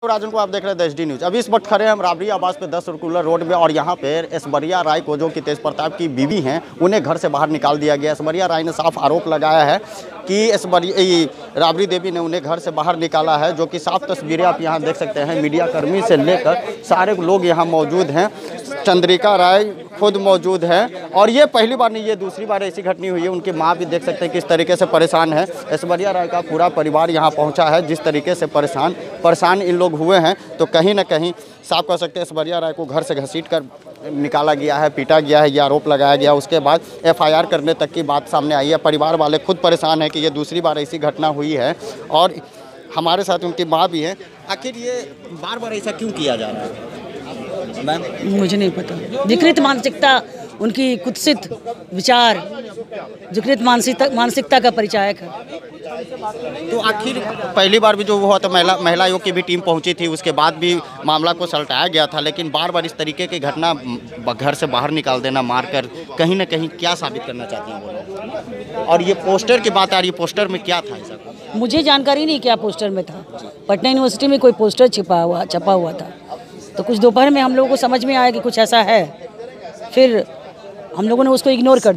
राजन को आप देख रहे हैं एचडी न्यूज। अभी इस वक्त खड़े हैं हम राबड़ी आवास पे 10 सर्कुलर रोड में और यहाँ पे ऐश्वर्या राय को, जो कि तेज प्रताप की बीवी हैं, उन्हें घर से बाहर निकाल दिया गया। ऐश्वर्या राय ने साफ आरोप लगाया है कि राबड़ी देवी ने उन्हें घर से बाहर निकाला है, जो कि साफ तस्वीरें आप यहाँ देख सकते हैं। मीडिया कर्मी से लेकर सारे लोग यहाँ मौजूद हैं। चंद्रिका राय खुद मौजूद है और ये पहली बार नहीं, ये दूसरी बार ऐसी घटना हुई है। उनकी माँ भी देख सकते हैं किस तरीके से परेशान है। ऐश्वर्या राय का पूरा परिवार यहाँ पहुँचा है। जिस तरीके से परेशान इन लोग हुए हैं, तो कहीं ना कहीं साफ कह सकते हैं ऐश्वर्या राय को घर से घसीट कर निकाला गया है, पीटा गया है, ये आरोप लगाया गया। उसके बाद एफआईआर करने तक की बात सामने आई है। परिवार वाले खुद परेशान है कि ये दूसरी बार ऐसी घटना हुई है और हमारे साथ उनकी माँ भी है। आखिर ये बार बार ऐसा क्यों किया जा रहा है मैम? मुझे नहीं पता। विकृत मानसिकता, उनकी कुत्सित विचार, विकृत मानसिकता का परिचायक है। तो आखिर पहली बार भी जो हुआ तो महिला आयोग की भी टीम पहुंची थी, उसके बाद भी मामला को सलटाया गया था, लेकिन बार बार इस तरीके की घटना घर से बाहर निकाल देना, मारकर, कहीं ना कहीं क्या साबित करना चाहती हैं वो लोग? और ये पोस्टर की बात आ रही है, पोस्टर में क्या था ऐसा? मुझे जानकारी नहीं क्या पोस्टर में था। पटना यूनिवर्सिटी में कोई पोस्टर छपा हुआ था, तो कुछ दोपहर में हम लोगों को समझ में आया कि कुछ ऐसा है। फिर हम लोगों ने उसको इग्नोर कर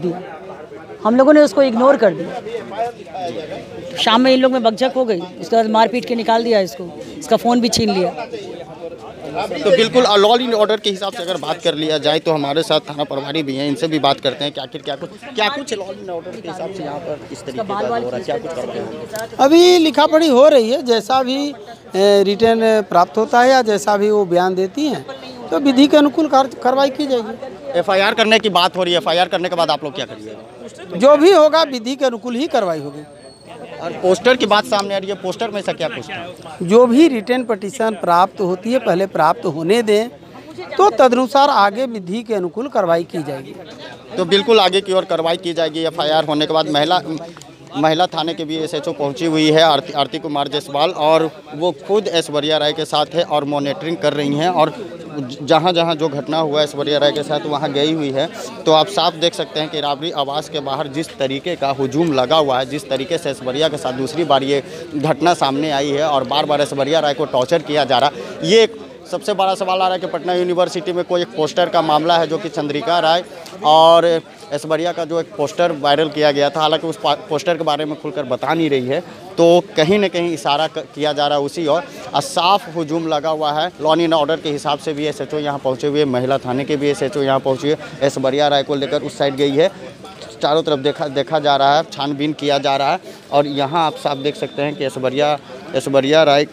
दिया। शाम में इन लोग में बकझक हो गई, उसके बाद मार पीट के निकाल दिया इसका फ़ोन भी छीन लिया। तो बिल्कुल लॉ एंड ऑर्डर के हिसाब से अगर बात कर लिया जाए तो हमारे साथ थाना प्रभारी भी हैं, इनसे भी बात करते हैं कि आखिर क्या कुछ लॉ एंड ऑर्डर के हिसाब से यहाँ पर इस तरीके का हो रहा है, क्या कुछ करते हैं? अभी लिखा पढ़ी हो रही है, जैसा भी रिटर्न प्राप्त होता है या जैसा भी वो बयान देती हैं तो विधि के अनुकूल कार्रवाई की जाएगी। एफआईआर करने की बात हो रही है। एफआईआर करने के बाद आप लोग क्या करिएगा? जो भी होगा विधि के अनुकूल ही कार्रवाई होगी। और पोस्टर की बात सामने आ रही है, पोस्टर में ऐसा क्या कुछ था? जो भी रिटर्न पटिशन प्राप्त होती है पहले प्राप्त होने दें, तो तदनुसार आगे विधि के अनुकूल कार्रवाई की जाएगी। तो बिल्कुल आगे की ओर कार्रवाई की जाएगी। एफआईआर होने के बाद महिला थाने के भी एसएचओ पहुंची हुई है, आरती कुमार जायसवाल, और वो खुद ऐश्वर्या राय के साथ है और मॉनिटरिंग कर रही हैं और जहां जहां जो घटना हुआ ऐश्वर्या राय के साथ वहां गई हुई है। तो आप साफ देख सकते हैं कि राबड़ी आवास के बाहर जिस तरीके का हुजूम लगा हुआ है, जिस तरीके से ऐश्वर्या के साथ दूसरी बार ये घटना सामने आई है और बार बार ऐश्वर्या राय को टॉर्चर किया जा रहा है। ये सबसे बड़ा सवाल आ रहा है कि पटना यूनिवर्सिटी में कोई एक पोस्टर का मामला है, जो कि चंद्रिका राय और ऐश्वर्या का जो एक पोस्टर वायरल किया गया था। हालांकि उस पोस्टर के बारे में खुलकर बता नहीं रही है, तो कहीं ना कहीं इशारा किया जा रहा है उसी और साफ हुजूम लगा हुआ है। लॉ एंड ऑर्डर के हिसाब से भी एसएचओ यहाँ पहुँचे हुए, महिला थाने के भी एसएचओ यहाँ पहुँचे हुए। ऐश्वर्या राय को लेकर उस साइड गई है, चारों तरफ देखा जा रहा है, छानबीन किया जा रहा है। और यहाँ आप साफ देख सकते हैं कि ऐश्वर्या राय,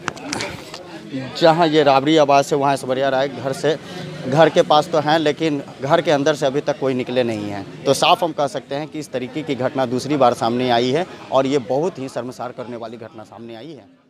जहाँ ये राबड़ी आवास है वहाँ ऐश्वर्या राय घर के पास तो हैं, लेकिन घर के अंदर से अभी तक कोई निकले नहीं हैं। तो साफ हम कह सकते हैं कि इस तरीके की घटना दूसरी बार सामने आई है और ये बहुत ही शर्मसार करने वाली घटना सामने आई है।